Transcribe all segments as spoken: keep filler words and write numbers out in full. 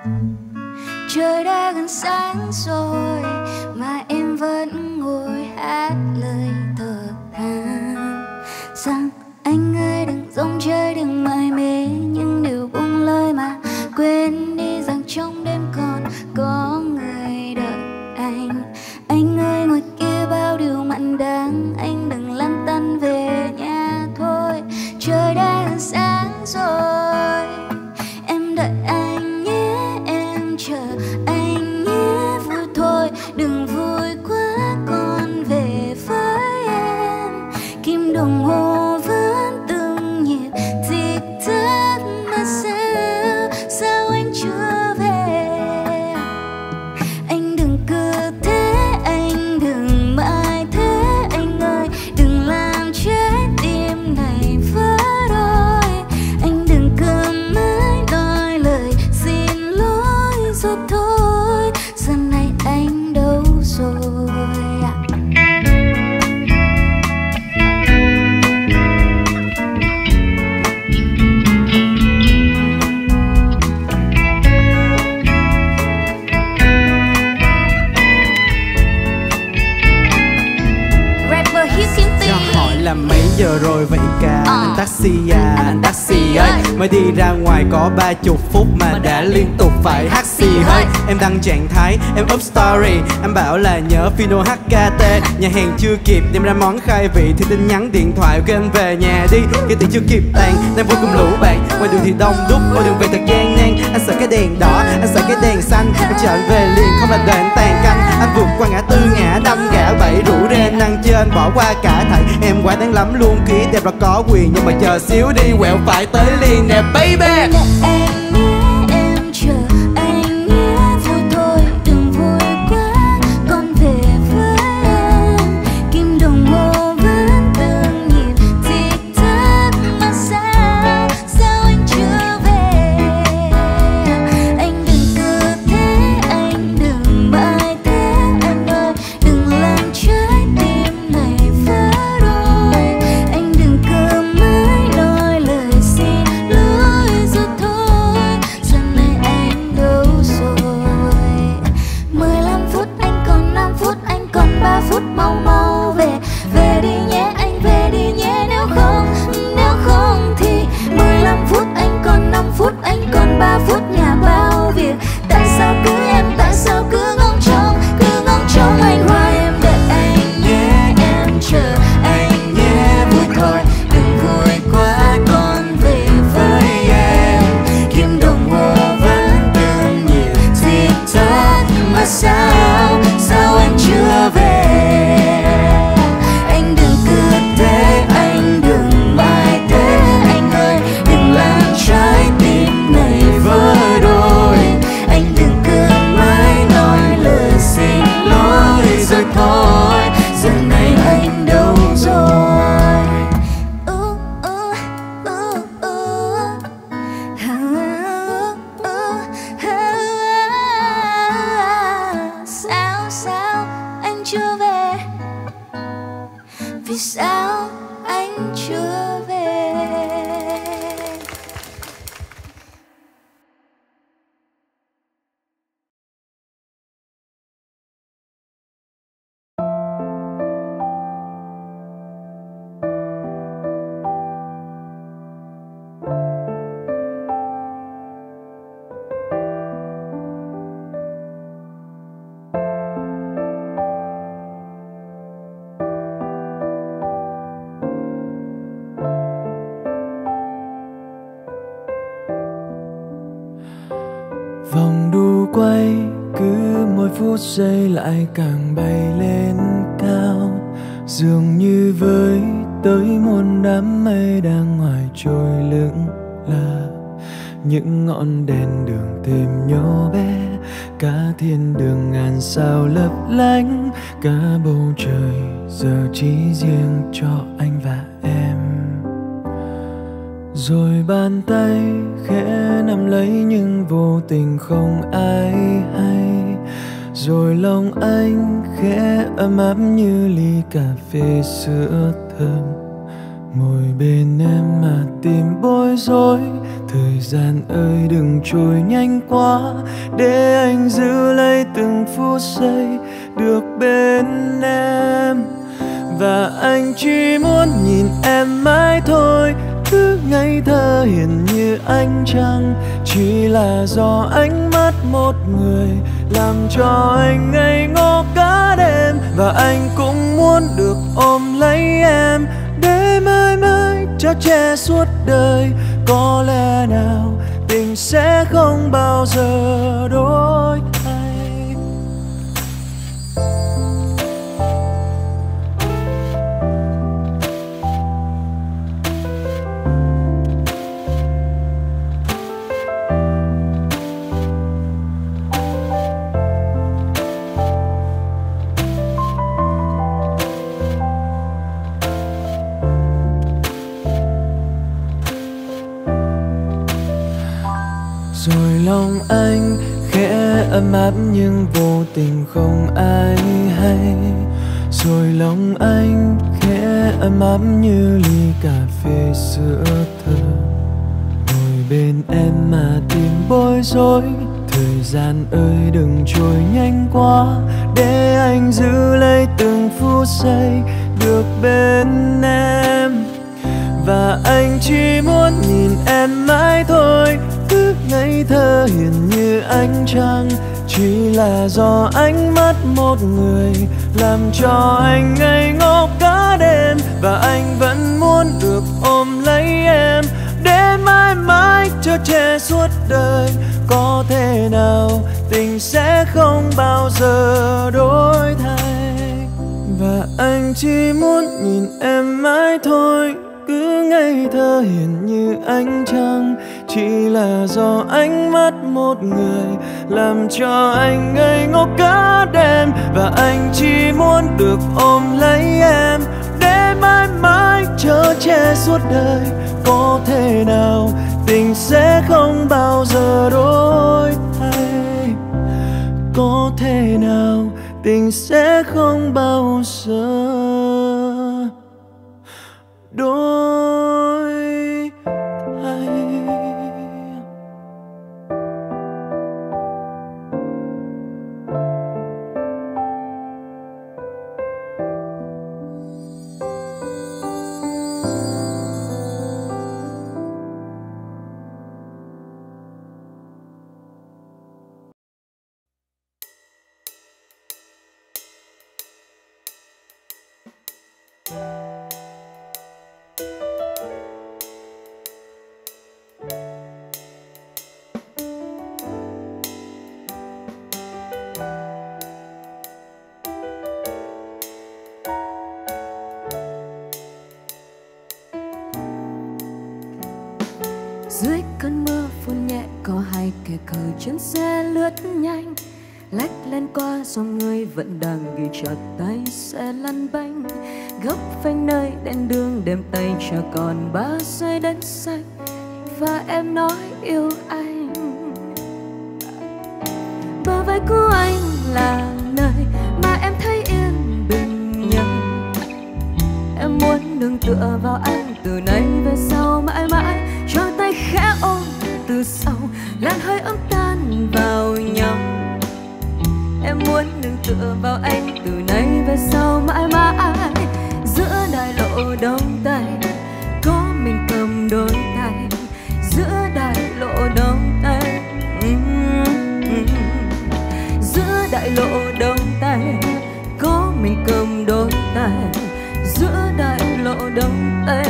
Trời đã gần sáng rồi mà em vẫn ngồi hát lời thở than rằng anh ơi đừng rong chơi đừng mải mê, nhưng đều buông lời mà quên đi rằng trong đêm còn có người đợi anh. Anh ơi ngoài kia bao điều mặn đắng, anh đừng lăn tăn về nhà thôi. Trời đã gần sáng rồi em đợi anh nhé, em chờ anh nhé, vui thôi đừng vui quá còn về với em. Kim đồng hồ vẫn từng nhịp tích tắc mà sao sao anh chưa về. Anh đừng cứ thế, anh đừng mãi thế, anh ơi đừng làm trái tim này vỡ đôi. Anh đừng cứ mãi nói lời xin lỗi rồi thôi, giờ này anh đâu rồi ạ? Rapper Hiếu Kim Ti. Cho hỏi là mấy giờ rồi vậy cả? Ờ. Anh taxi à, anh taxi ơi, mới đi ra ngoài có ba chục phút mà đã liên tục phải hát xì hơi. Em đăng trạng thái, em up story, em bảo là nhớ Fino hát ca tê. Nhà hàng chưa kịp đem ra món khai vị thì tin nhắn điện thoại kêu anh về nhà đi. Cái tiền chưa kịp tàn, đang vui cùng lũ bạn. Ngoài đường thì đông đúc, ngoài đường về thật gian nan. Anh sợ cái đèn đỏ, anh sợ cái đèn xanh. Anh chờ anh về liền, không là đời anh tàn canh. Anh vượt qua ngã tư ngã năm ngã bảy, rủ rê năng trên bỏ qua cả thảy. Em quá đáng lắm luôn, kỹ đẹp là có quyền, nhưng mà chờ xíu đi quẹo phải tới liền nè baby. Anh nhé, em chờ anh nhé, vui thôi đừng vui quá còn về với em. Kim đồng hồ vẫn từng nhịp tích tắc mà sao sao anh chưa về. Anh đừng cứ thế, anh đừng mãi thế, anh ơi đừng làm trái tim này vỡ đôi. Anh đừng cứ mãi nói lời xin lỗi rồi thôi, giờ này anh đâu rồi? Mười lăm phút anh còn năm phút, anh còn ba phút, mau mau về. Về đi nhé anh, về đi nhé, nếu không nếu không thì mười lăm phút anh còn năm phút, anh còn ba phút, nhà bao việc. Tại sao cứ em, tại sao cứ ngóng trông, cứ ngóng trông anh hoài. Em đợi anh nhé, em chờ anh nhé, vui thôi đừng vui quá còn về với em. Kim đồng hồ vẫn từng nhịp tích tắc mà sao sao anh chưa về. Anh đừng cứ thế, anh đừng mãi thế, anh ơi đừng làm trái tim này vỡ đôi. Anh đừng cứ mãi nói lời xin lỗi rồi thôi, giờ này anh đâu rồi? Uh, uh, uh, uh. Sao sao anh chưa về? Vì sao anh chưa về? Vòng đu quay cứ mỗi phút giây lại càng bay lên cao, dường như với tới muôn đám mây đang ngoài trôi lững lờ. Những ngọn đèn đường thêm nhỏ bé, cả thiên đường ngàn sao lấp lánh. Cả bầu trời giờ chỉ riêng cho anh và em. Rồi bàn tay khẽ nắm lấy nhưng vô tình không ai hay. Rồi lòng anh khẽ ấm áp như ly cà phê sữa thơm. Ngồi bên em mà tìm bối rối, Thời gian ơi đừng trôi nhanh quá, để anh giữ lấy từng phút giây được bên em. Và anh chỉ muốn nhìn em mãi thôi, cứ ngây thơ hiền như ánh trăng. Chỉ là do ánh mắt một người làm cho anh ngây ngô cả đêm. Và anh cũng muốn được ôm lấy em, để mãi mãi cho che suốt đời. Có lẽ nào tình sẽ không bao giờ đổi thay. Rồi lòng anh khẽ ấm áp nhưng vô tình không ai hay. Rồi lòng anh khẽ ấm áp như ly cà phê sữa thơm. Ngồi bên em mà tìm bối rối. Thời gian ơi đừng trôi nhanh quá, để anh giữ lấy từng phút giây được bên em. Và anh chỉ muốn nhìn em mãi thôi, cứ ngây thơ hiền như ánh trăng. Chỉ là do ánh mắt một người làm cho anh ngây ngô cả đêm. Và anh vẫn muốn được ôm lấy em, để mãi mãi cho che suốt đời. Có thể nào tình sẽ không bao giờ đổi thay. Và anh chỉ muốn nhìn em mãi thôi, cứ ngây thơ hiền như ánh trăng. Chỉ là do ánh mắt một người làm cho anh ngây ngô cả đêm. Và anh chỉ muốn được ôm lấy em, để mãi mãi chở che suốt đời. Có thể nào tình sẽ không bao giờ đổi thay. Có thể nào tình sẽ không bao giờ đổi thay. Dưới cơn mưa phun nhẹ có hai kẻ cờ trên xe lướt nhanh, lách lên qua dòng người vẫn đang ghi chặt tay xe lăn bánh. Góc phanh nơi đèn đường đêm tay chờ còn ba giây đến xanh. Và em nói yêu anh. Bờ vai của anh là nơi mà em thấy yên bình nhân. Em muốn nương tựa vào anh từ nay về sau mãi mãi, cho tay khẽ ôm từ sau làn hơi ấm tan vào nhau. Em muốn nương tựa vào anh từ nay về sau mãi mãi. Giữa đại lộ đông tây có mình cầm đôi tay. Giữa đại lộ đông tây, giữa đại lộ đông tây có mình cầm đôi tay. Giữa đại lộ đông tây,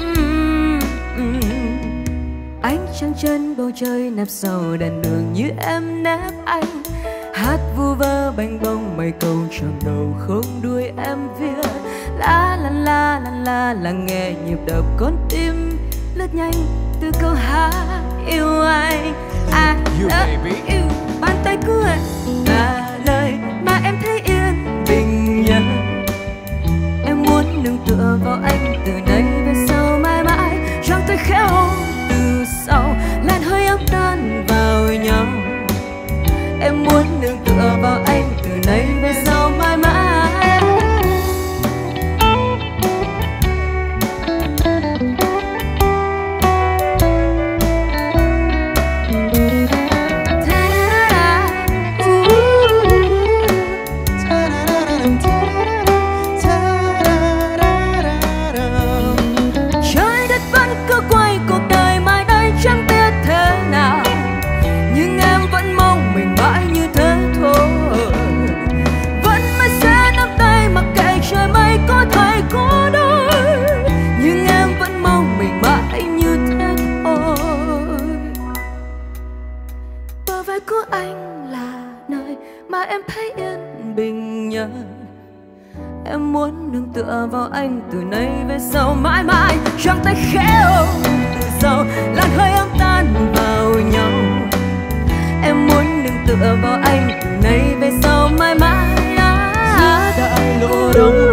ánh trăng trên bầu trời nép sau đèn đường như em nép anh. Hát vu vơ bành bông mấy câu trong đầu không đuôi em viết. La la la la la là nghe nhịp đập con tim lướt nhanh từ câu hát yêu anh. Anh đã yêu. Bàn tay của em là nơi mà em thấy yên bình nhân. Em muốn nương tựa vào anh từ nay về sau mãi mãi, trong tay khẽ ôm từ sau làn hơi ấm tan vào nhau. Em muốn nương tựa vào anh từ nay về sau mãi mãi. vai của anh là nơi mà em thấy yên bình nhất. Em muốn nương tựa vào anh từ nay về sau, mãi mãi choàng tay khẽ ôm từ sau, làn hơi ấm tan vào nhau. Em muốn nương tựa vào anh từ nay về sau, mãi mãi. Giữa đại lộ đông